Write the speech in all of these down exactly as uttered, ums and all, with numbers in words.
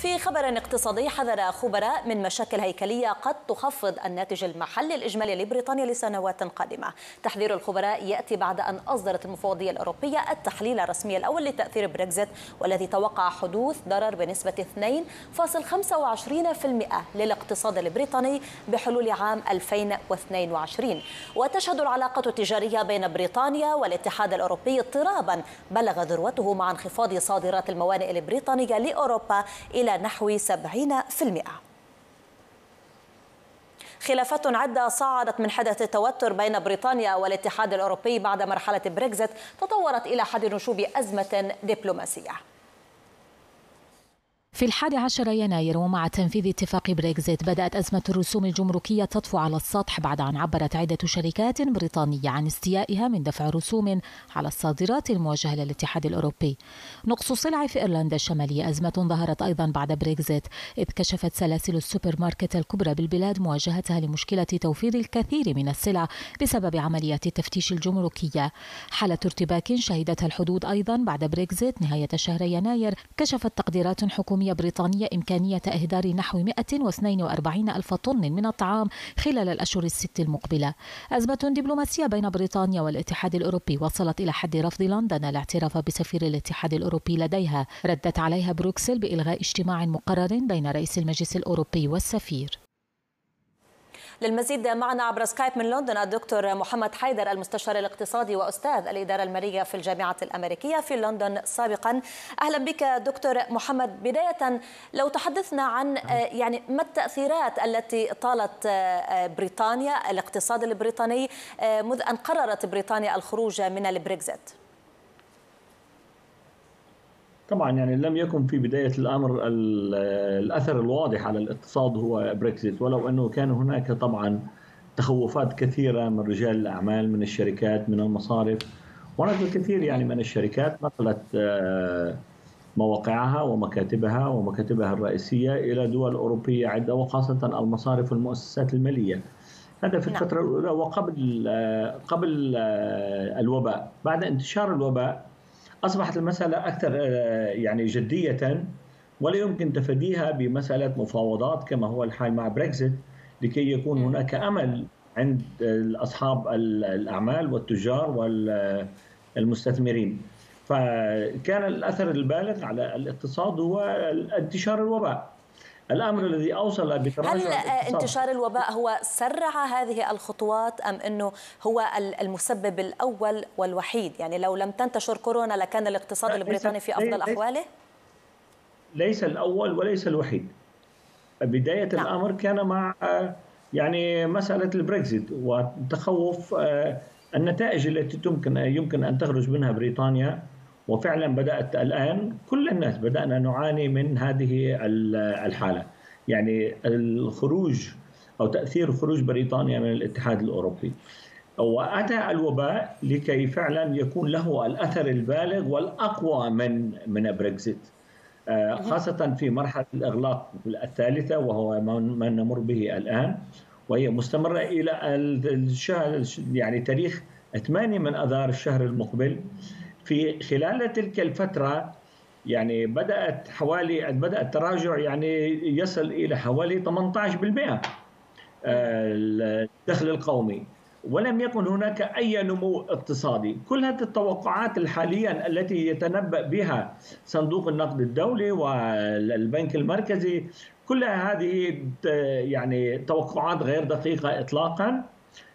في خبر اقتصادي، حذر خبراء من مشاكل هيكلية قد تخفض الناتج المحلي الإجمالي لبريطانيا لسنوات قادمة. تحذير الخبراء يأتي بعد أن أصدرت المفوضية الأوروبية التحليل الرسمي الأول لتأثير بريكزيت، والذي توقع حدوث ضرر بنسبة اثنين فاصلة خمسة وعشرين بالمئة للاقتصاد البريطاني بحلول عام ألفين واثنين وعشرين. وتشهد العلاقة التجارية بين بريطانيا والاتحاد الأوروبي اضطرابا بلغ ذروته مع انخفاض صادرات الموانئ البريطانية لأوروبا إلى نحو سبعين بالمئة. خلافات عدة صعدت من حدث التوتر بين بريطانيا والاتحاد الأوروبي بعد مرحلة بريكزيت تطورت إلى حد نشوب أزمة دبلوماسية. في الحادي عشر يناير ومع تنفيذ اتفاق بريكزيت بدأت أزمة الرسوم الجمركية تطفو على السطح بعد أن عبرت عدة شركات بريطانية عن استيائها من دفع رسوم على الصادرات الموجهة للاتحاد الأوروبي. نقص سلع في إيرلندا الشمالية أزمة ظهرت أيضا بعد بريكزيت، إذ كشفت سلاسل السوبر ماركت الكبرى بالبلاد مواجهتها لمشكلة توفير الكثير من السلع بسبب عمليات التفتيش الجمركية. حالة ارتباك شهدتها الحدود أيضا بعد بريكزيت نهاية شهر يناير. كشفت تقديرات حكومية بريطانية إمكانية إهدار نحو مئة واثنين وأربعين ألف طن من الطعام خلال الأشهر الست المقبلة. أزمة دبلوماسية بين بريطانيا والاتحاد الأوروبي وصلت إلى حد رفض لندن الاعتراف بسفير الاتحاد الأوروبي لديها. ردت عليها بروكسل بإلغاء اجتماع مقرر بين رئيس المجلس الأوروبي والسفير. للمزيد معنا عبر سكايب من لندن الدكتور محمد حيدر، المستشار الاقتصادي وأستاذ الإدارة المالية في الجامعة الأمريكية في لندن سابقا. أهلا بك دكتور محمد. بداية لو تحدثنا عن يعني ما التأثيرات التي طالت بريطانيا الاقتصاد البريطاني منذ أن قررت بريطانيا الخروج من البريكزيت؟ طبعا يعني لم يكن في بداية الأمر الأثر الواضح على الاقتصاد هو بريكزيت، ولو أنه كان هناك طبعا تخوفات كثيرة من رجال الأعمال، من الشركات، من المصارف. هناك الكثير يعني من الشركات نقلت مواقعها ومكاتبها ومكاتبها الرئيسية إلى دول أوروبية عدة، وخاصة المصارف والمؤسسات المالية. هذا في الفترة الأولى وقبل قبل الوباء. بعد انتشار الوباء أصبحت المسألة أكثر يعني جدية، ولا يمكن تفاديها بمسألة مفاوضات كما هو الحال مع بريكزيت، لكي يكون هناك أمل عند أصحاب الأعمال والتجار والمستثمرين. فكان الأثر البالغ على الاقتصاد هو انتشار الوباء، الأمر الذي أوصل بتراجع هل انتشار الوباء هو سرع هذه الخطوات أم أنه هو المسبب الأول والوحيد؟ يعني لو لم تنتشر كورونا لكان الاقتصاد البريطاني في أفضل أحواله؟ ليس الأول وليس الوحيد. بداية نعم. الأمر كان مع يعني مسألة البريكزيت وتخوف النتائج التي يمكن يمكن أن تخرج منها بريطانيا. وفعلا بدأت الآن كل الناس بدأنا نعاني من هذه الحالة، يعني الخروج أو تأثير خروج بريطانيا من الاتحاد الأوروبي. وأتى الوباء لكي فعلا يكون له الأثر البالغ والأقوى من من بريكزيت، خاصة في مرحلة الإغلاق الثالثة وهو ما نمر به الآن، وهي مستمرة إلى الشهر يعني تاريخ ثمانية من أذار الشهر المقبل. في خلال تلك الفترة يعني بدأت حوالي بدأ التراجع يعني يصل إلى حوالي ثمانية عشر بالمئة الدخل القومي، ولم يكن هناك أي نمو اقتصادي. كل هذه التوقعات الحالية التي يتنبأ بها صندوق النقد الدولي والبنك المركزي، كل هذه يعني توقعات غير دقيقة إطلاقا.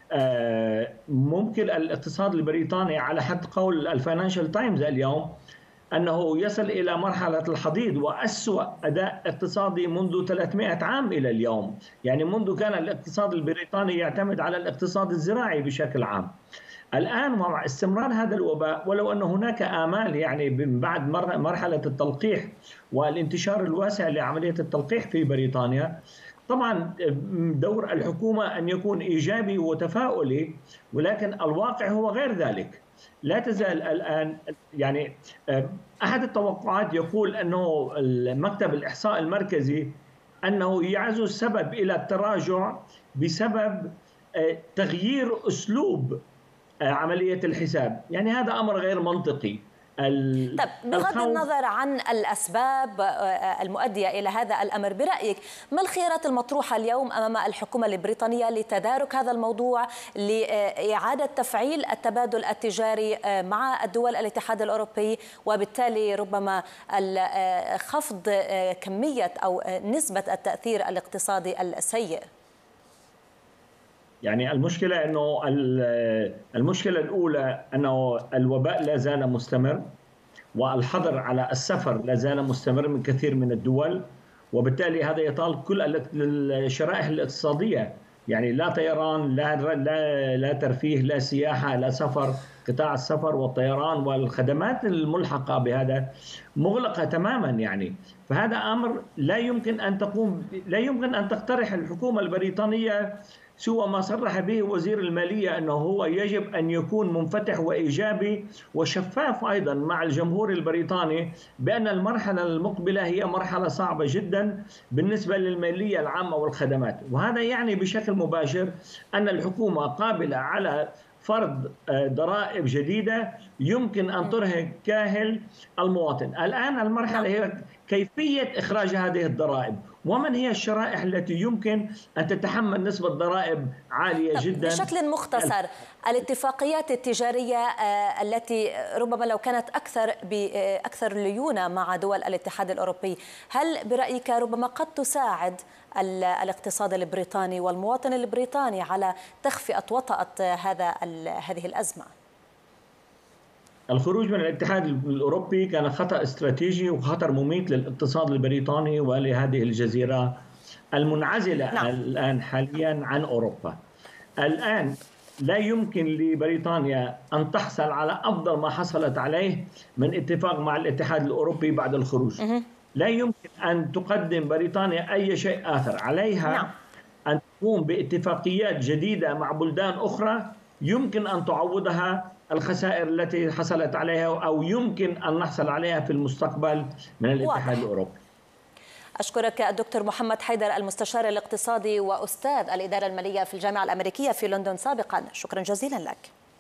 ممكن الاقتصاد البريطاني على حد قول الفاينانشال تايمز اليوم أنه يصل إلى مرحلة الحضيض وأسوأ أداء اقتصادي منذ ثلاثمئة عام إلى اليوم. يعني منذ كان الاقتصاد البريطاني يعتمد على الاقتصاد الزراعي بشكل عام. الآن مع استمرار هذا الوباء، ولو أن هناك آمال يعني بعد مرحلة التلقيح والانتشار الواسع لعملية التلقيح في بريطانيا، طبعا دور الحكومة أن يكون إيجابي وتفاؤلي، ولكن الواقع هو غير ذلك. لا تزال الآن يعني أحد التوقعات يقول أنه مكتب الإحصاء المركزي أنه يعزو السبب إلى التراجع بسبب تغيير أسلوب عملية الحساب. يعني هذا أمر غير منطقي. طب بغض النظر عن الأسباب المؤدية إلى هذا الأمر، برأيك ما الخيارات المطروحة اليوم أمام الحكومة البريطانية لتدارك هذا الموضوع، لإعادة تفعيل التبادل التجاري مع الدول الاتحاد الأوروبي، وبالتالي ربما خفض كمية أو نسبة التأثير الاقتصادي السيء؟ يعني المشكلة أنه المشكلة الأولى أنه الوباء لا زال مستمر، والحظر على السفر لا زال مستمر من كثير من الدول، وبالتالي هذا يطال كل الشرائح الاقتصادية، يعني لا طيران، لا لا لا ترفيه، لا سياحة، لا سفر. قطاع السفر والطيران والخدمات الملحقة بهذا مغلقة تماما يعني. فهذا أمر لا يمكن أن تقوم لا يمكن أن تقترح الحكومة البريطانية سوى ما صرح به وزير المالية أنه هو يجب أن يكون منفتح وإيجابي وشفاف أيضا مع الجمهور البريطاني بأن المرحلة المقبلة هي مرحلة صعبة جدا بالنسبة للمالية العامة والخدمات. وهذا يعني بشكل مباشر أن الحكومة قابلة على فرض ضرائب جديدة يمكن أن ترهق كاهل المواطن. الآن المرحلة هي كيفية إخراج هذه الضرائب، ومن هي الشرائح التي يمكن أن تتحمل نسبة ضرائب عالية جدا. بشكل مختصر، الاتفاقيات التجارية التي ربما لو كانت أكثر بأكثر ليونة مع دول الاتحاد الأوروبي، هل برأيك ربما قد تساعد الاقتصاد البريطاني والمواطن البريطاني على تخفئة وطأة هذا هذه الأزمة؟ الخروج من الاتحاد الأوروبي كان خطأ استراتيجي وخطر مميت للاقتصاد البريطاني ولهذه الجزيرة المنعزلة نعم. الآن حاليا عن أوروبا. الآن لا يمكن لبريطانيا أن تحصل على أفضل ما حصلت عليه من اتفاق مع الاتحاد الأوروبي بعد الخروج. م- لا يمكن أن تقدم بريطانيا أي شيء آخر. عليها نعم. أن تقوم باتفاقيات جديدة مع بلدان أخرى يمكن أن تعوضها الخسائر التي حصلت عليها أو يمكن أن نحصل عليها في المستقبل من الاتحاد واضح. الأوروبي. أشكرك الدكتور محمد حيدر، المستشار الاقتصادي وأستاذ الإدارة المالية في الجامعة الأمريكية في لندن سابقا. شكرا جزيلا لك.